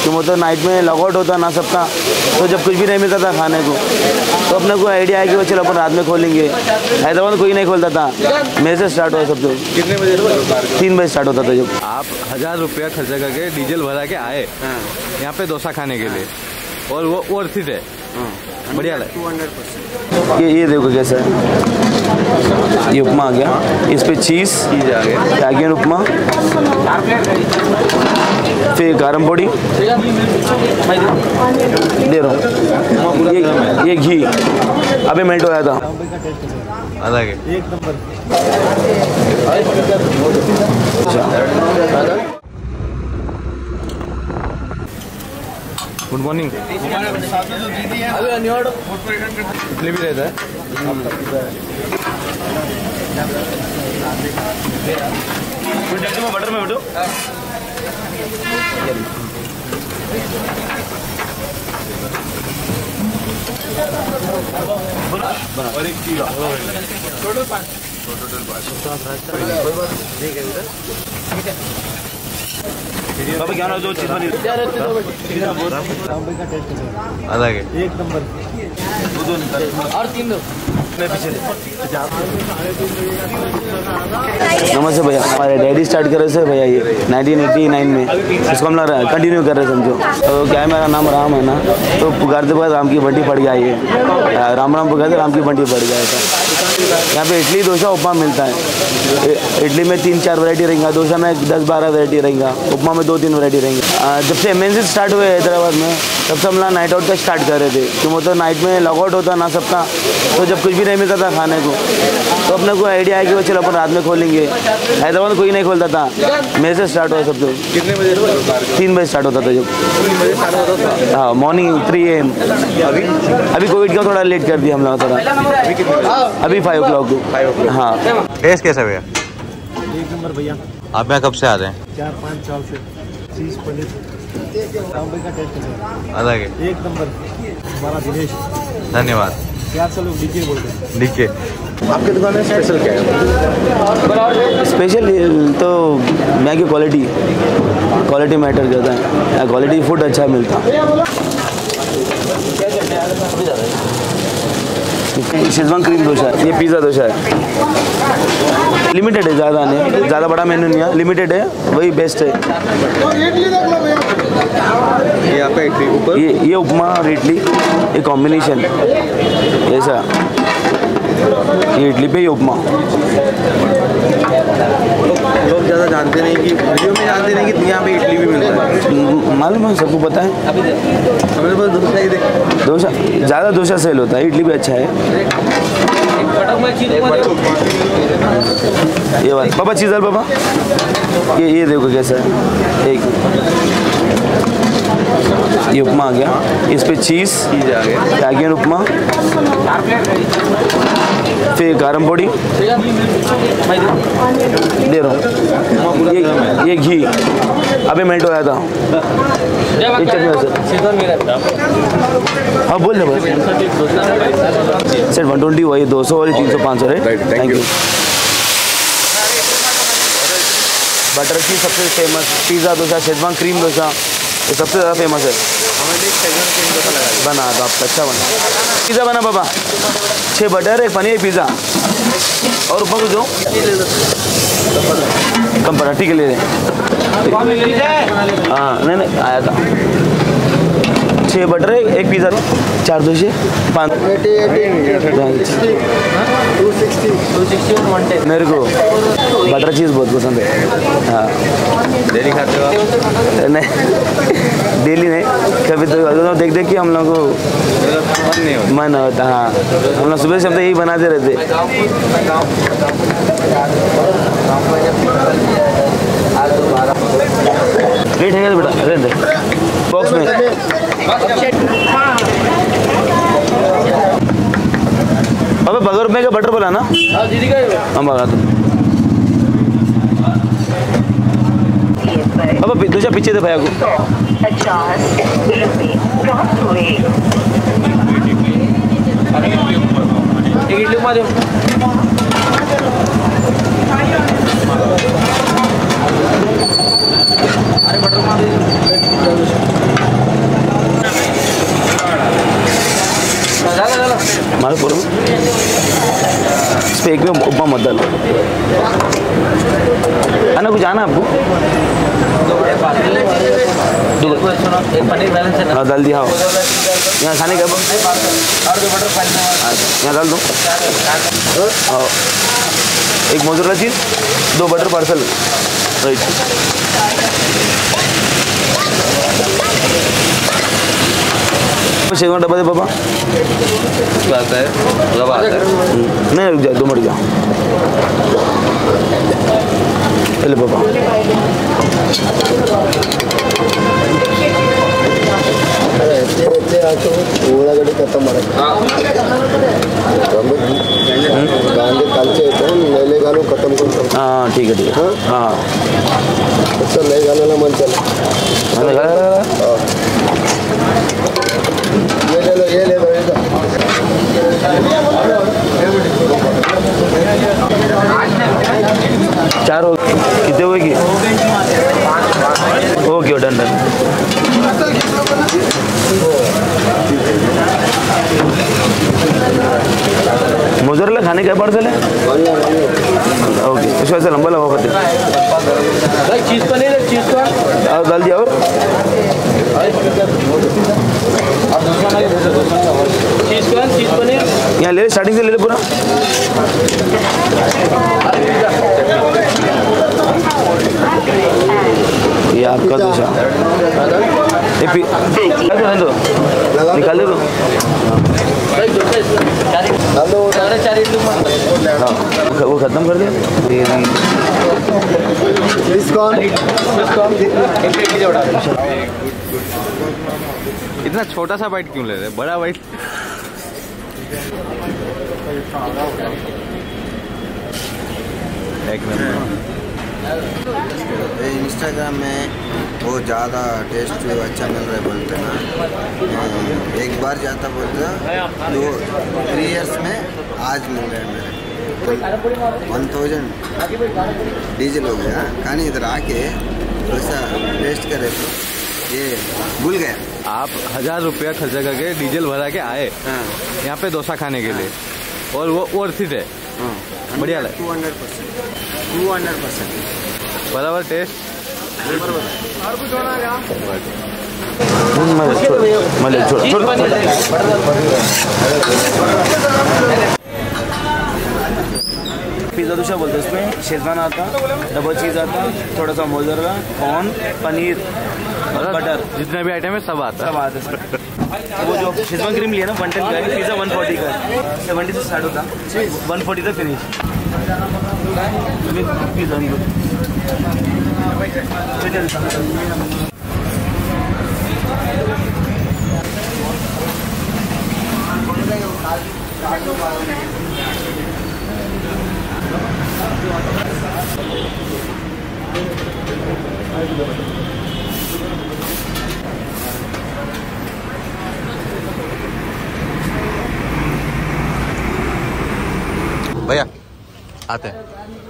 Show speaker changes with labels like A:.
A: क्यों मतलब नाइट में लॉकआउट होता ना सबका, तो जब कुछ भी नहीं मिलता था खाने को तो अपने को आइडिया है कि वो चलो अपन रात में खोलेंगे। हैदराबाद में कोई नहीं खोलता था, मेरे से स्टार्ट हुआ सब। तो
B: कितने बजे?
A: 3 बजे स्टार्ट होता था। जब
B: आप 1000 रुपया खर्चा करके डीजल भरा के आए यहाँ पे डोसा खाने के लिए, और वो वर्थ इट है, बढ़िया लगा।
A: 200%। ये देखो कैसा है, ये उपमा आ गया, इस पे चीज़ आ गया, कैगन उपमा, फिर गरम पोड़ी दे रहा हूँ, ये घी अभी मेल्ट होया था,
B: अलग है, एक नंबर। Good morning. इडली भी रहता है।
A: बटर में बैठो।
B: और एक किलो टोटल 5।
A: बाबा क्या ना दो चीज बनी
B: अलग है,
A: एक नंबर। और 3 दो मैं पीछे। नमस्ते भैया, हमारे डैडी स्टार्ट कर रहे थे भैया ये 1989 में, इसको हम लोग कंटिन्यू कर रहे समझो। तो क्या है, मेरा नाम राम है ना, तो पुकारते पुकारते राम की बंटी पड़ गया, ये राम राम पुकारते राम की बंटी पड़ गया था। यहाँ पे इडली डोसा उपमा मिलता है। इडली में 3-4 वैरायटी रहेंगे, डोसा में 10-12 वैरायटी रहेंगे, उपमा में 2-3 वैरायटी रहेंगे। जब से MNC स्टार्ट हुए हैदराबाद में, तब से हम लोग नाइट आउट का स्टार्ट कर रहे थे, क्यों मतलब नाइट में लॉकआउट होता ना सबका, तो जब कुछ भी नहीं मिलता था खाने को तो अपने को आइडिया है कि वो चलो अपन रात में खोलेंगे। हैदराबाद में कोई नहीं खोलता था, मेरे से स्टार्ट हुआ सब। तो
B: कितने बजे?
A: 3 बजे स्टार्ट होता था। जब
B: 3 बजे स्टार्ट होता था,
A: हाँ, मॉर्निंग 3 AM। अभी कोविड का थोड़ा लेट कर दिया हम लोग थोड़ा, अभी 5 o'clock को। हाँ,
B: टेस्ट कैसा भैया?
C: एक नंबर भैया।
B: आप यहाँ कब से आ रहे हैं?
C: 4-5 साल से। चीज पनीर का टेस्ट है,
B: अलग है,
C: एक नंबर। हमारा दिनेश,
B: धन्यवाद।
C: क्या सब लोग डीके बोलते हैं।
B: डीके। आपकी दुकान में स्पेशल क्या है?
A: स्पेशल तो मैगी क्वालिटी मैटर करता है, क्वालिटी फूड अच्छा मिलता है। शेजवान क्रीम डोसा है, ये पिज़्ज़ा डोसा है। लिमिटेड है, ज़्यादा नहीं, ज़्यादा बड़ा मेन्यू नहीं है, लिमिटेड है, वही बेस्ट है।
B: ये आपका इडली ऊपर,
A: ये उपमा और इडली, ये कॉम्बिनेशन ऐसा, ये इडली पे ये उपमा।
B: लोग ज़्यादा जानते नहीं कि वीडियो में जानते नहीं कि यहाँ पे इडली भी मिलता है।
A: मालूम है, सबको पता है।
B: हमारे पास डोसा ही दे,
A: डोसा ज़्यादा डोसा सेल होता है, इडली भी अच्छा है। ये बात पापा चीज़ पापा, ये देखो कैसा है, एक ये उपमा आ गया, इस पे चीज़
B: आ गया,
A: कैगन उपमा, फिर गरम पोड़ी दे रहा हूँ, ये घी अभी मेल्ट होया था। एक चटनी हाँ बोल दे बस। सर 120 वही 200 वाली 300-500 है। Thank you. बटर चीज सबसे famous, pizza dosa, schezwan cream dosa, ये सबसे ज़्यादा फेमस है। बना तो आपका अच्छा बना पिज़्ज़ा बना पापा, 6 बटर 1 पनीर पिज़्ज़ा और ऊपर कुछ दो कम पड़ा, ठीक है ले लें। हाँ नहीं आया था, 6 बटर 1 पिज़्ज़ा 4 200 5 260 मेरे को बटर चीज़ बहुत पसंद है। हाँ
B: डेली खाते हो आप?
A: नहीं डेली नहीं, कभी तो देख देख के हम लोग को मन होता। हाँ हम लोग सुबह से हम तो यही बनाते रहते। रेट है बेटा, रेट बॉक्स में अबे बगैर रुपये का बटर बोला ना। हम बगा दो अब दूसरा पीछे दे भैया को। एक इडली उमा दो। अरे बटर उमा दे। हाँ बोलो। इस पे एक में उपमा मत डालो है ना, कुछ आना आपको हाँ डाल दिया। यहाँ खाने का यहाँ डाल दो। हाँ एक mozzarella cheese, 2 butter parcel right. Schezwan डब्बा दे पापा।
B: आता है रवा आता है।
A: नहीं रुक जाओ 2 मिनट जाओ। चले पापा
C: ಒಳಗಡೆ ಕತ್ತ ಮಾಡಕ್ಕೆ गांधी कालचे येतो ले घालून खतम करून
A: हाँ ठीक है हाँ
C: तसं ले घालायला म्हणतात ये ले
A: चार हो कितने हुए कि ओके डन डन। मोज़रेला खाने का पार्सल है ओके। उसको ऐसा लंबा लगा करते चीज़ पनीर चीज़ का डाल दिया। और चीज़ पनीर यहाँ ले स्टार्टिंग से ले ले पूरा। ये आपका दोसा निकाल दे दो। हाँ वो खत्म कर दे।
B: इतना छोटा सा बाइट क्यों ले रहे, बड़ा बाइट। एक नंबर।
C: इंस्टाग्राम में बहुत ज़्यादा टेस्ट अच्छा मिल रहा है बोलते ना। एक बार जाता बोलते 3 इयर्स में आज मिल रहा है मेरे 1000 डीजल हो गया। कहानी इधर आके वैसा टेस्ट करे तो ये भूल गया।
B: आप 1000 रुपया खर्चा करके डीजल भरा के आए यहाँ पे डोसा खाने के लिए और वो वर्थ इट है। बढ़िया लगे 200% बराबर टेस्ट।
A: पिज़्ज़ा दोसा बोलते हैं। इसमें शेजवान आता, डबल चीज़ आता, थोड़ा सा मोज़रेला, कॉर्न, पनीर, बटर,
B: जितने भी आइटम है सब आता है।
A: वो जो शेजवान क्रीम लिया ना 110 का है, पिज़्ज़ा 140 का है। 70 से स्टार्ट होता, 140 तक फिनिश। पिज़्ज़ा
B: भैया आते हैं।